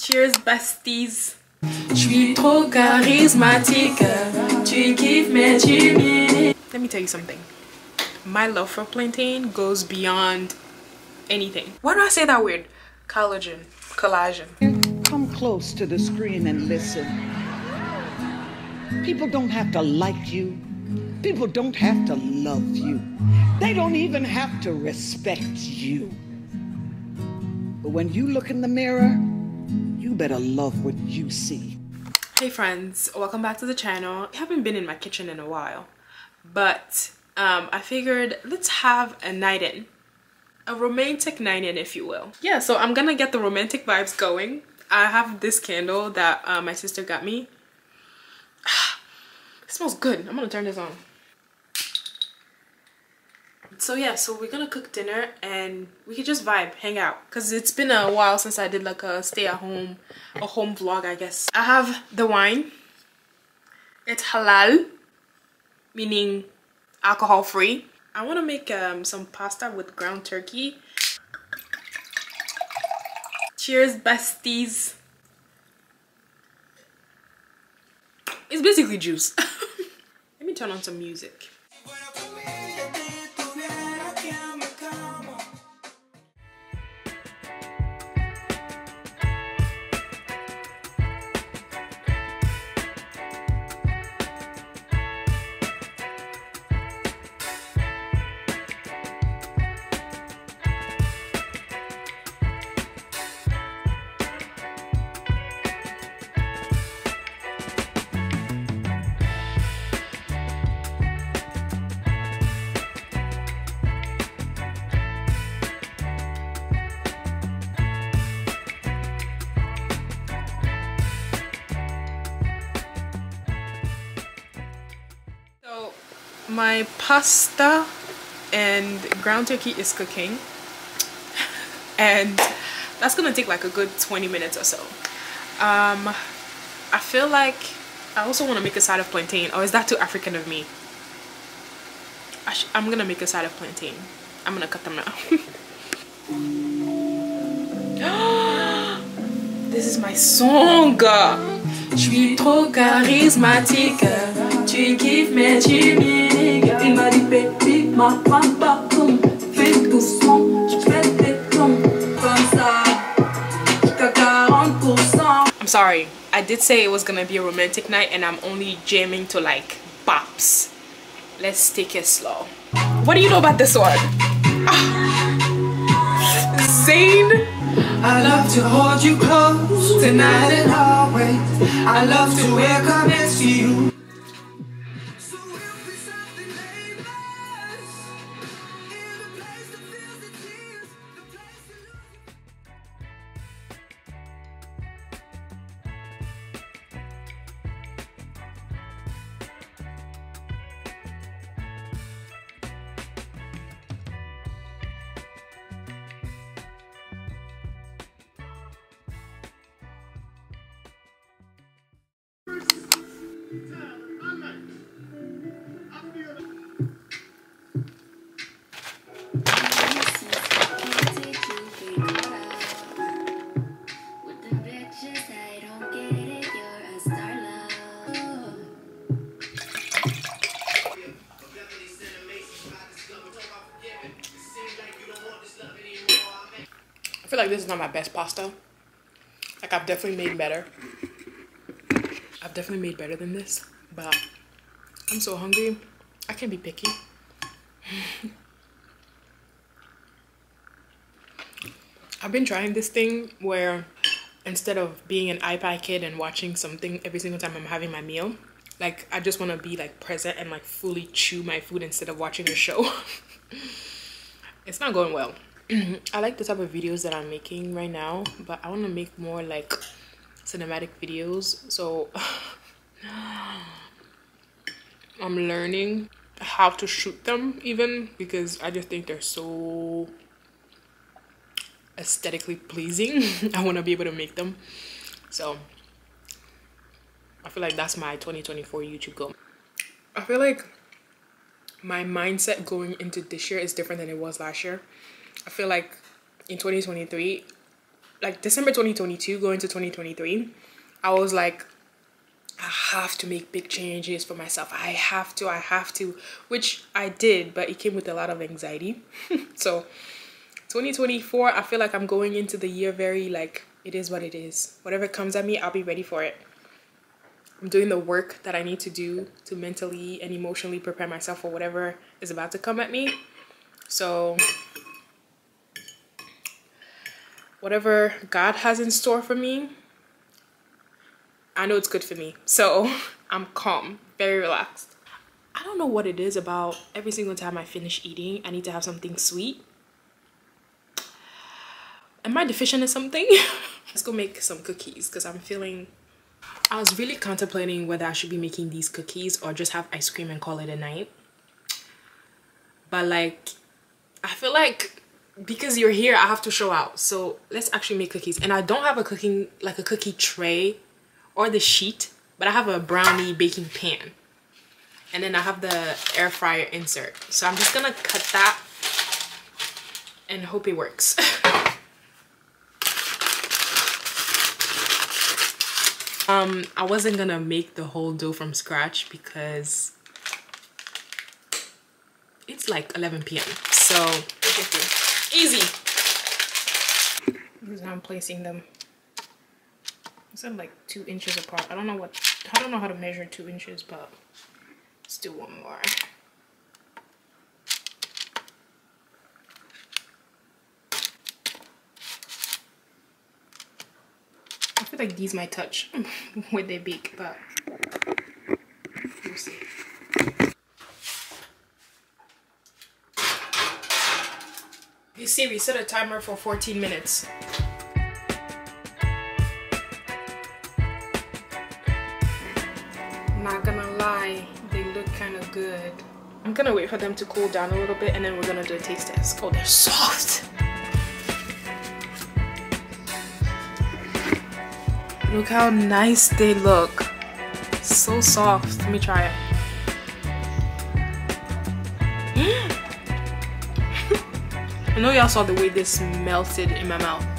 Cheers, besties. Je suis trop charismatique. Tu kiffes, mais tu m'irrites. Let me tell you something. My love for plantain goes beyond anything. Why do I say that weird? Collagen. Come close to the screen and listen. People don't have to like you. People don't have to love you. They don't even have to respect you. But when you look in the mirror, you better love what you see. Hey friends, welcome back to the channel. I haven't been in my kitchen in a while, but I figured let's have a night in. A romantic night in, if you will. Yeah, so I'm gonna get the romantic vibes going. I have this candle that my sister got me. It smells good. I'm gonna turn this on. So yeah, so we're gonna cook dinner and we could just vibe, hang out, because it's been a while since I did like a home vlog, I guess. I have the wine. It's halal, meaning alcohol free. I want to make some pasta with ground turkey. Cheers, besties. It's basically juice. Let me turn on some music. So my pasta and ground turkey is cooking, and that's gonna take like a good 20 minutes or so. I feel like I also want to make a side of plantain, or is that too African of me? I'm gonna make a side of plantain. I'm gonna cut them out. This is my song. Je suis trop charismatique. Tu kiffes, mais tu m'irrites. Il m'a dit baby, ma papa, fais doucement, je fais des plombs. Comme ça, jusqu'à 40%. I'm sorry, I did say it was gonna be a romantic night and I'm only jamming to like bops. Let's take it slow. What do you know about this one? Zayn. I love to hold you close tonight and always. I love to wake up next to you. I feel like this is not my best pasta. Like I've definitely made better. I've definitely made better than this, but I'm so hungry. I can't be picky. I've been trying this thing where instead of being an iPad kid and watching something every single time I'm having my meal, like I just want to be like present and like fully chew my food instead of watching a show. It's not going well. I like the type of videos that I'm making right now, but I want to make more like cinematic videos. So I'm learning how to shoot them even, because I just think they're so aesthetically pleasing. I want to be able to make them. So I feel like that's my 2024 YouTube goal. I feel like my mindset going into this year is different than it was last year. I feel like in 2023 like December 2022 going to 2023, I was like, I have to make big changes for myself. I have to, which I did, but it came with a lot of anxiety. So 2024, I feel like I'm going into the year very like, it is what it is. Whatever comes at me, I'll be ready for it. I'm doing the work that I need to do to mentally and emotionally prepare myself for whatever is about to come at me. So whatever God has in store for me, I know it's good for me. So I'm calm, very relaxed. I don't know what it is about every single time I finish eating, I need to have something sweet. Am I deficient in something? Let's go make some cookies because I'm feeling... I was really contemplating whether I should be making these cookies or just have ice cream and call it a night. But like, I feel like because you're here, I have to show out. So let's actually make cookies. And I don't have a cookie tray or the sheet, but I have a brownie baking pan. And then I have the air fryer insert. So I'm just gonna cut that and hope it works. I wasn't gonna make the whole dough from scratch because it's like 11 p.m. So easy. This is how I'm placing them. It's like 2 inches apart. I don't know how to measure 2 inches, but let's do one more. I feel like these might touch when they bake, but we'll see. You see, we set a timer for 14 minutes. Not gonna lie, they look kind of good. I'm gonna wait for them to cool down a little bit and then we're gonna do a taste test. Oh, they're soft. Look how nice they look. So soft. Let me try it. I know y'all saw the way this melted in my mouth.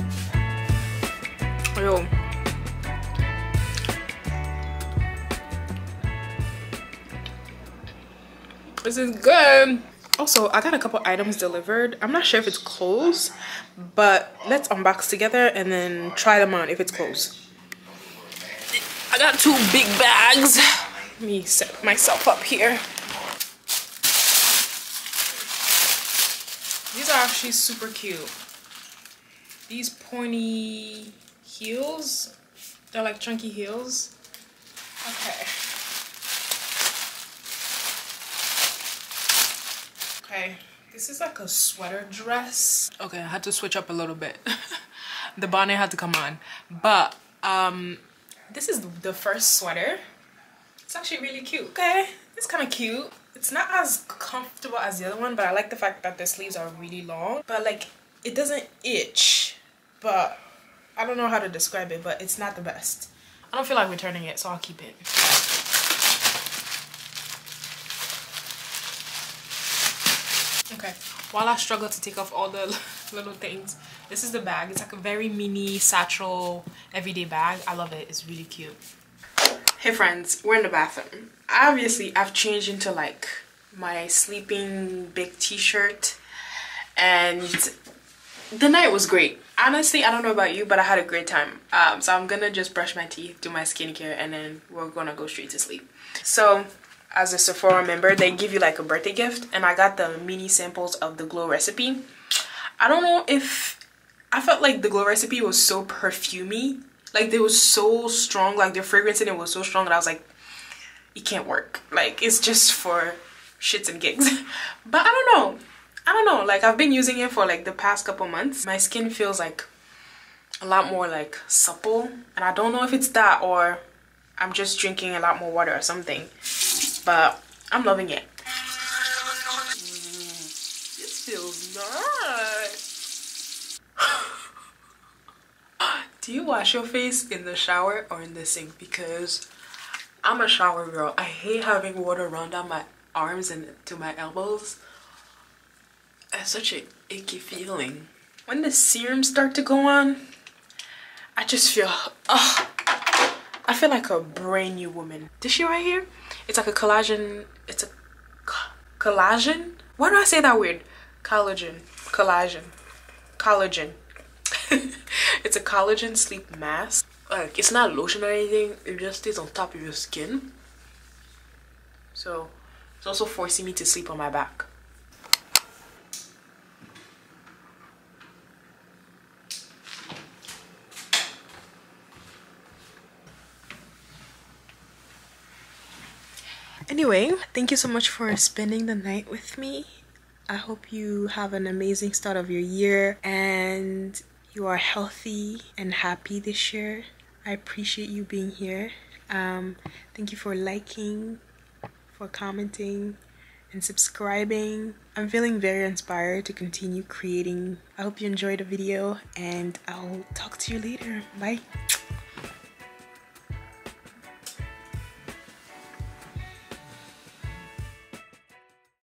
Yo. This is good. Also, I got a couple items delivered. I'm not sure if it's closed, but let's unbox together and then try them on if it's closed. I got 2 big bags. Let me set myself up here. These are actually super cute. These pointy heels, they're like chunky heels. Okay. Okay, this is like a sweater dress. Okay, I had to switch up a little bit. The bonnet had to come on. But this is the first sweater. It's actually really cute. Okay, it's kind of cute. It's not as comfortable as the other one, but I like the fact that the sleeves are really long. But like, it doesn't itch. But I don't know how to describe it, but it's not the best. I don't feel like returning it, so I'll keep it. Okay, while I struggle to take off all the little things, this is the bag. It's like a very mini satchel everyday bag. I love it. It's really cute. Hey friends, we're in the bathroom. Obviously, I've changed into like my sleeping big t-shirt, and the night was great. Honestly, I don't know about you, but I had a great time. So I'm gonna just brush my teeth, do my skincare, and then we're gonna go straight to sleep. So as a Sephora member, they give you like a birthday gift, and I got the mini samples of the Glow Recipe. I don't know if I felt like the Glow Recipe was so perfumey. Like, they was so strong, like the fragrance in it was so strong that I was like, it can't work. Like, it's just for shits and gigs. But I don't know, like I've been using it for like the past couple months. My skin feels like a lot more like supple, and I don't know if it's that or I'm just drinking a lot more water or something, but I'm loving it. This feels nice. Do you wash your face in the shower or in the sink? Because I'm a shower girl. I hate having water run down my arms and to my elbows. It's such an icky feeling. When the serums start to go on, I just feel, I feel like a brand new woman. This shit right here, it's like a collagen, it's a collagen? Why do I say that weird? Collagen. It's a collagen sleep mask. Like, it's not lotion or anything, it just stays on top of your skin. So it's also forcing me to sleep on my back. Anyway, thank you so much for spending the night with me. I hope you have an amazing start of your year and you are healthy and happy this year. I appreciate you being here. Thank you for liking, for commenting, and subscribing. I'm feeling very inspired to continue creating. I hope you enjoyed the video and I'll talk to you later. Bye.